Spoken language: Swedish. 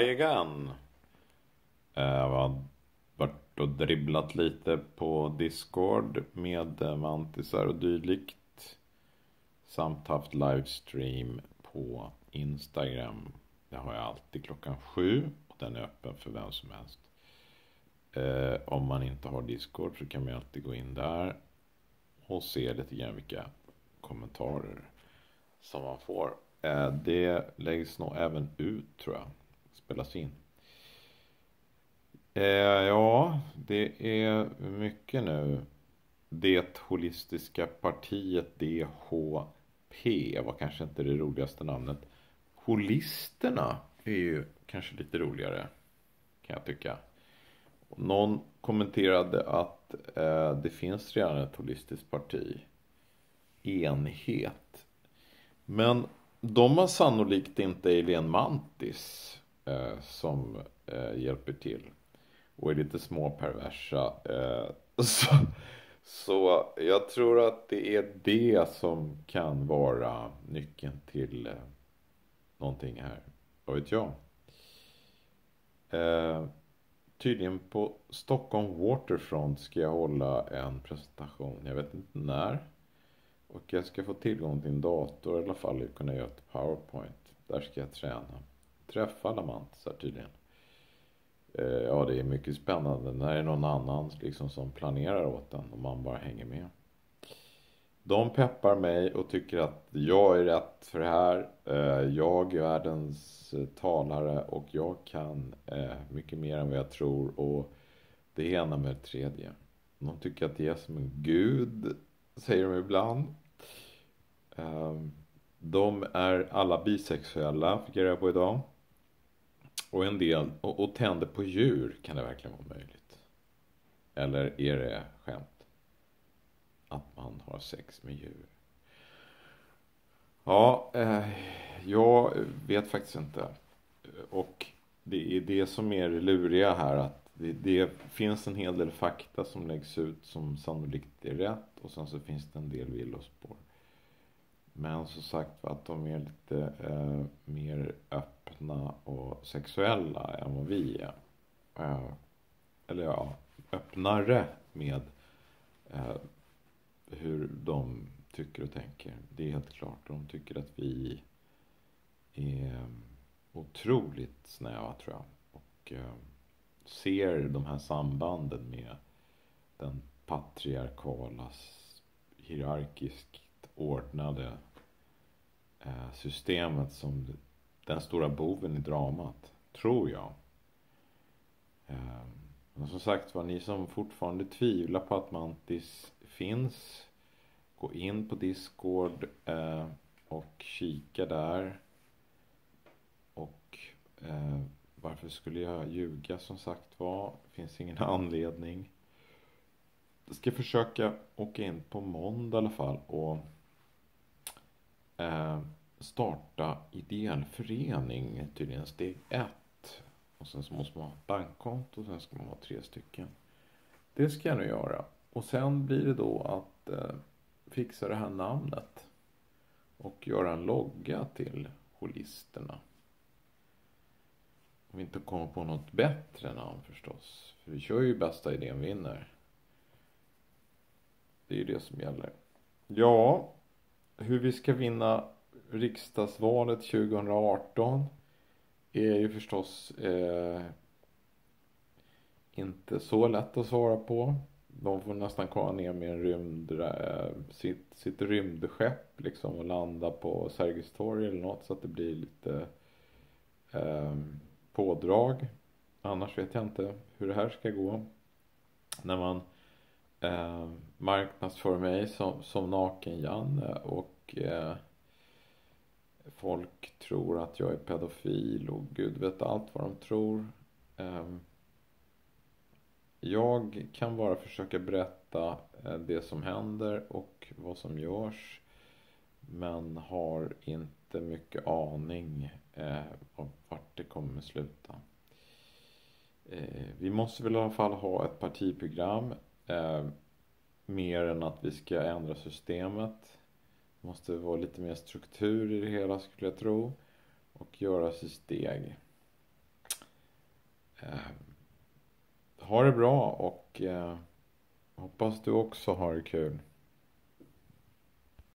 Hi again. Jag har varit och dribblat lite på Discord med mantisar och dylikt. Samt haft livestream på Instagram. Det har jag alltid 7:00 och den är öppen för vem som helst. Om man inte har Discord så kan man alltid gå in där och se lite grann vilka kommentarer som man får. Det läggs nog även ut, tror jag. Spelas in. Ja, det är mycket nu. Det holistiska partiet DHP var kanske inte det roligaste namnet. Holisterna är ju kanske lite roligare, kan jag tycka. Någon kommenterade att det finns redan ett holistiskt parti. Enhet. Men de har sannolikt inte Eileen Mantis som hjälper till. Och är lite små perversa. Så jag tror att det är det som kan vara nyckeln till någonting här. Vad vet jag? Tydligen på Stockholm Waterfront ska jag hålla en presentation. Jag vet inte när. Och jag ska få tillgång till en dator i alla fall och kunna göra ett PowerPoint. Där ska jag träffa alla mantisar tydligen. Ja, det är mycket spännande när det är någon annan liksom som planerar åt den och man bara hänger med. De peppar mig och tycker att jag är rätt för det här. Jag är världens talare och jag kan mycket mer än vad jag tror. Och det ena med det tredje. De tycker att jag är som en gud, säger de ibland. De är alla bisexuella, fick jag reda på idag. Och en del, och tänder på djur, kan det verkligen vara möjligt? Eller är det skämt? Att man har sex med djur. Ja, jag vet faktiskt inte. Och det är det som är det luriga här. Att det finns en hel del fakta som läggs ut som sannolikt är rätt. Och sen så finns det en del villospår. Men som sagt att de är lite mer öppna och sexuella än vad vi är. Eller ja, öppnare med hur de tycker och tänker. Det är helt klart. De tycker att vi är otroligt snäva, tror jag. Och ser de här sambanden med den patriarkala, hierarkiskt ordnade systemet som den stora boven i dramat, tror jag. Men som sagt var, ni som fortfarande tvivlar på att mantis finns, gå in på Discord och kika där. Och varför skulle jag ljuga, som sagt var? Det finns ingen anledning. Jag ska försöka åka in på måndag i alla fall och starta ideell förening, tydligen steg 1. Och sen så måste man ha ett bankkonto och sen ska man ha 3 stycken. Det ska jag nu göra. Och sen blir det då att fixa det här namnet. Och göra en logga till holisterna. Om vi inte kommer på något bättre namn förstås. För vi kör ju bästa idén vinner. Det är ju det som gäller. Ja, hur vi ska vinna riksdagsvalet 2018 är ju förstås inte så lätt att svara på. De får nästan komma ner med en sitt rymdskepp liksom och landa på Sergels torg eller något, så att det blir lite pådrag. Annars vet jag inte hur det här ska gå. När man marknadsför mig som naken Janne och folk tror att jag är pedofil och Gud vet allt vad de tror. Jag kan bara försöka berätta det som händer och vad som görs, men har inte mycket aning om vart det kommer sluta. Vi måste väl i alla fall ha ett partiprogram, mer än att vi ska ändra systemet. Det måste vara lite mer struktur i det hela, skulle jag tro, och göras i steg. Ha det bra och hoppas du också har det kul.